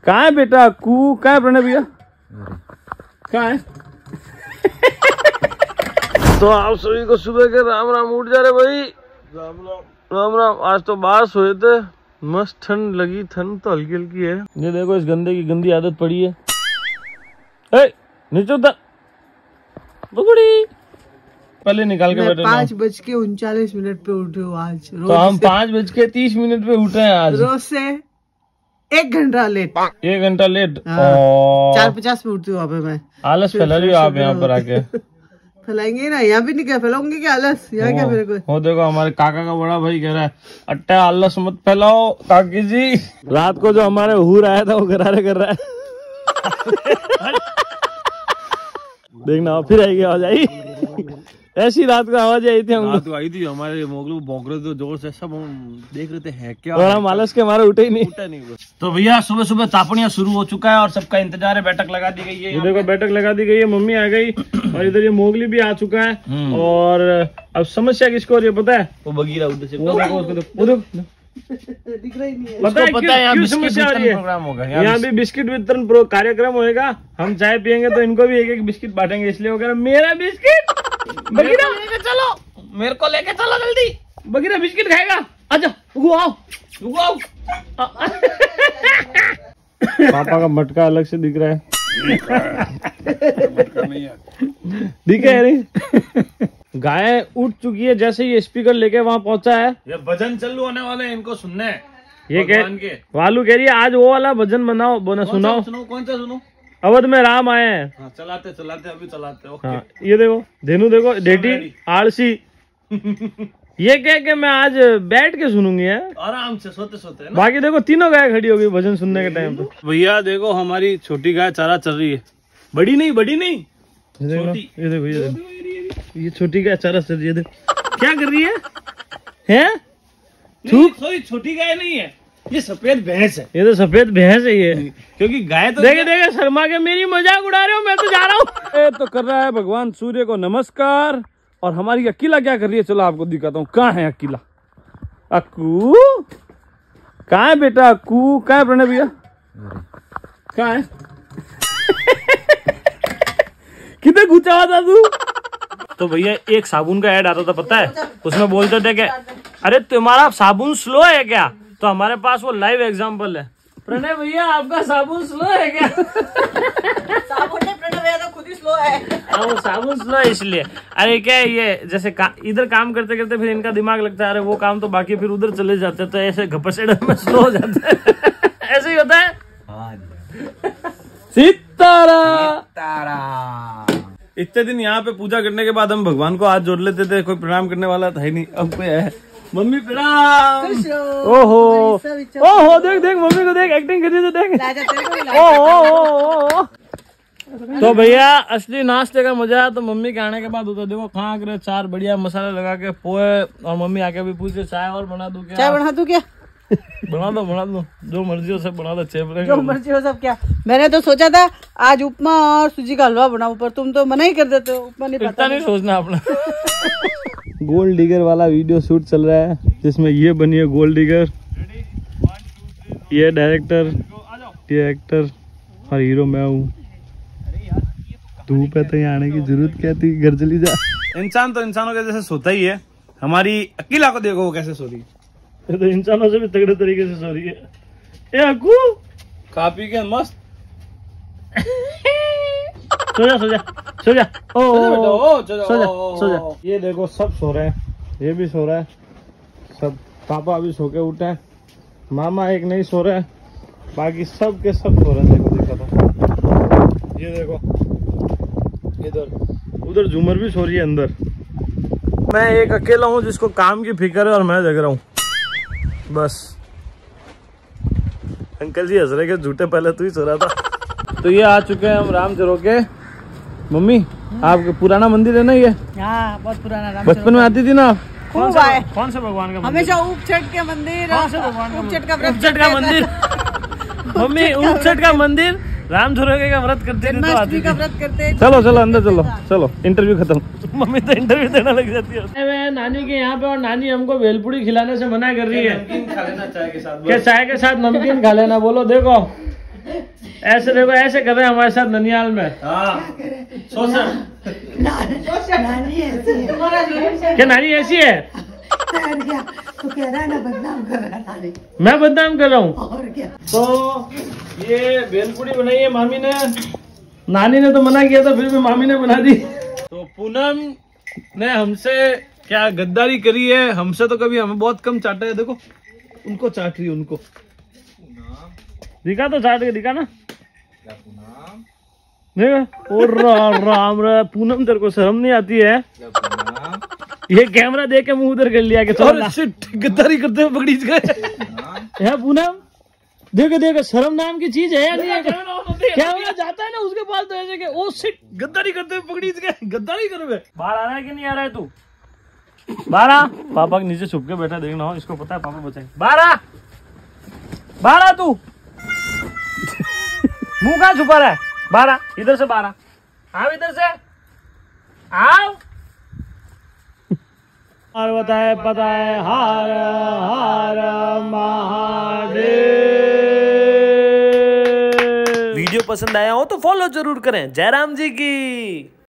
कहाँ है बेटा? कहाँ है प्रणय भैया? कहाँ है? तो आप सभी को सुबह के राम राम। उठ जा रहे भाई। राम राम राम राम। आज तो बाहर सोए थे, मस्त ठंड लगी। ठंड तो हल्की हल्की है। ये देखो इस गंदे की गंदी आदत पड़ी है। नीचे उतर बुगड़ी। पहले निकाल के बैठे। 5:39 पे उठे हो आज। तो हम 5:30 पे उठे हैं आज। रोज से 1 घंटा लेट। 1 घंटा लेट। 4:50 पे उठती हूँ वहाँ पे मैं। आलस फैला रही हो आप यहाँ पर आके। फैलाएंगे ना, यहाँ भी नहीं क्या फैलाऊंगी क्या आलस? यहाँ क्या मेरे को। वो देखो हमारे काका का बड़ा भाई कह रहा है अट्टा आलस मत फैलाओ काकी जी। रात को जो हमारे हूर आया था वो गरारे कर रहा है। देखना फिर आएगी आवाज आई। ऐसी रात को आवाज आई थी। हम लोग आई थी, हमारे मोगलू भौंक रहे थे जोर से, सब हम देख रहे थे है क्या, और हम आलस के हमारे उठे ही नहीं। तो भैया सुबह सुबह तापनिया शुरू हो चुका है और सबका इंतजार है। बैठक लगा दी गई है। ये देखो बैठक लगा दी गई है। मम्मी आ गई और इधर ये मोगली भी आ चुका है। और अब समस्या किसको हो रही है पता है? वो बगीरा उधर से दिख रहा ही नहीं है। पता है क्यों समस्या आ रही है? यहाँ भी बिस्किट वितरण कार्यक्रम होएगा। हम चाय पियेंगे तो इनको भी एक बिस्किट बांटेंगे, इसलिए वो कह रहा मेरा बिस्किट बगीरा लेके चलो, मेरे को लेके चलो जल्दी। बगीरा बिस्किट खाएगा, आजा आओ। पापा का मटका अलग से दिख रहा है। दिखे नहीं। गाय उठ चुकी है जैसे ही स्पीकर लेके वहाँ पहुंचा है। ये भजन चालू होने वाले हैं, इनको सुनना है। ये वालू कह रही है आज वो वाला भजन बनाओ, सुनाओ। कौन सा सुनो? अवध में राम आए हैं। हाँ, चलाते अभी चलाते। ओके। हाँ, ये देखो धेनु देखो डेटी आलसी। ये कह के मैं आज बैठ के सुनूंगी है आराम से सोते सोते। बाकी देखो तीनों गाय खड़ी हो गई भजन सुनने के टाइम पे। भैया देखो हमारी छोटी गाय चारा चल रही है। बड़ी नहीं ये देखो ये छोटी गाय चारा चल रही है। क्या कर रही है? छोटी गाय नहीं है, ये सफेद भैंस है। ये तो सफेद भैंस है ये, क्योंकि गाय तो देखे शर्मा के मेरी मजाक उड़ा रहे हो। मैं तो जा रहा हूँ। तो कर रहा है भगवान सूर्य को नमस्कार। और हमारी अकीला क्या कर रही है चलो आपको दिखाता हूँ। कहाँ है अकीला? अक्कू कहाँ है बेटा? अक्कू कहाँ है प्रणय भैया? कहाँ है? कितने गुस्सा था तू? तो भैया एक साबुन का ऐड आता था पता है, उसमें बोलते थे कि अरे तुम्हारा साबुन स्लो है क्या? तो हमारे पास वो लाइव एग्जांपल है। प्रणय भैया आपका साबुन स्लो है क्या? साबुन नहीं, प्रणय भैया तो खुद ही स्लो है। हाँ वो साबुन स्लो है इसलिए। अरे क्या है ये जैसे इधर काम करते करते फिर इनका दिमाग लगता है अरे वो काम तो बाकी, फिर उधर चले जाते तो ऐसे घपसेड़ में स्लो हो जाते हैं। ऐसे ही होता है। सीतारा इतने दिन यहाँ पे पूजा करने के बाद हम भगवान को हाथ जोड़ लेते थे, कोई प्रणाम करने वाला था ही नहीं। अब कोई है। मम्मी प्रणाम। ओहो देख मम्मी को देख, एक्टिंग कर रही देख। ओहो तो भैया असली नाश्ते का मजा है तो मम्मी के आने के बाद उधर देखो खाना करे 4 बढ़िया मसाले लगा के पोहे। और मम्मी आके भी पूछे चाय और बना दूं क्या? चाय बना दूं क्या? बना दो जो मर्जी हो सब बना दो। जो मर्जी हो सब क्या? मैंने तो सोचा था आज उपमा और सूजी का हलवा बनाऊं, पर तुम तो मना ही कर देते हो। उपमा नहीं पता नहीं सोचना अपना। गोल्ड डिगर वाला वीडियो शूट चल रहा है जिसमें ये बनी है गोल्ड डिगर, ये डायरेक्टर, ये एक्टर और हीरो मैं हूँ। धूप है तो यहाँ आने की जरूरत क्या थी? घर चली जा। इंसान तो इंसानों के जैसे सोता ही है। हमारी अकेला को देखो वो कैसे सो रही है। तो इंसानों से भी तगड़े तरीके से सो रही है। ए अक्कू खा पी के मस्त। सो जा सो जा। ये देखो सब सो रहे हैं, ये भी सो रहा है सब। पापा अभी सो के उठे हैं, मामा एक नहीं सो रहा है, बाकी सब के सब सो रहे हैं। देखो ये देखो इधर उधर झूमर भी सो रही है अंदर। मैं एक अकेला हूँ जिसको काम की फिक्र है और मैं जग रहा हूँ बस। अंकल जी हंस रहे के झूठे, पहले तू ही सो रहा था। तो ये आ चुके हैं हम राम के। मम्मी आपका पुराना मंदिर है ना ये? हाँ बहुत पुराना। बचपन में आती थी ना? कौन से भगवान का? हमेशा ऊपछट के मंदिर। ऊपछट का मंदिर। मम्मी ऊपछट का मंदिर राम झुरोगे का व्रत करते थे तो आती थी। व्रत करते। चलो अंदर चलो इंटरव्यू खत्म। मम्मी तो इंटरव्यू देने लग जाती है। नानी के यहाँ पे और नानी हमको भेलपुड़ी खिलाने से मना कर रही है। नमकीन खा लेना चाय के साथ। क्या चाय के साथ नमकीन खा लेना? बोलो देखो ऐसे देखो, ऐसे कर रहे हैं हमारे साथ ननियाल में। सोशल क्या नानी ऐसी है? तो कह रहा है ना, बदनाम कर रहा है नानी। मैं बदनाम कर रहा हूँ? और क्या। तो ये भेलपुरी बनाई है मामी ने, नानी ने तो मना किया था, फिर भी मामी ने बना दी। तो पूनम ने हमसे क्या गद्दारी करी है, हमसे तो कभी हमें बहुत कम चाटा है। देखो उनको चाट रही है, उनको दिखा तो, चाट के दिखा ना। और राम रा पूनम, तेरे को शर्म नहीं आती है? ये कैमरा देख के मुंह उधर कर लिया कि गद्दारी करते हुए पकड़ी गए। पूनम देखो देखो, शर्म नाम की चीज है या नहीं है? कैमरा जाता है ना उसके पास तो ऐसे के, ओ शिट, गद्दारी करते हुए पकड़ी गए। गद्दारी करोगे? बाहर आ रहा है कि नहीं आ रहा है तू? बाहर आ। पापा के नीचे छुप के बैठा, देखना हो, इसको पता है पापा बचाएंगे। बाहर आ, बाहर आ तू। मुंह कहाँ छुपा रहा है? बाहर आ, इधर से बाहर आ, आओ इधर से आओ। और बताए पता है, हर हर महादेव। वीडियो पसंद आया हो तो फॉलो जरूर करें। जयराम जी की।